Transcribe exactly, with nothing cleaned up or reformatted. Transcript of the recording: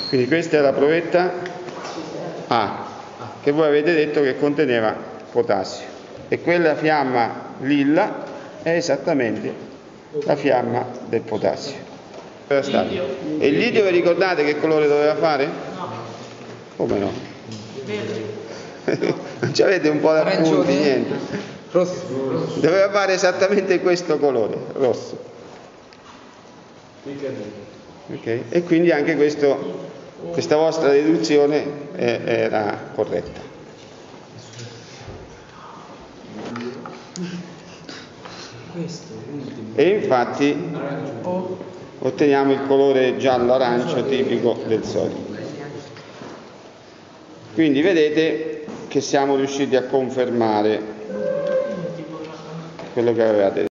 Quindi questa è la provetta A, che voi avete detto che conteneva potassio, e quella fiamma lilla è esattamente la fiamma del potassio. E il lidio vi ricordate che colore doveva fare? No. Come no? Verde. Non ci avete un po' da punti, niente. Rosso. Rosso. Doveva fare esattamente questo colore, rosso. Okay? E quindi anche questo, questa vostra deduzione è, era corretta. E infatti otteniamo il colore giallo-arancio tipico del sodio. Quindi vedete che siamo riusciti a confermare quello che avevate detto.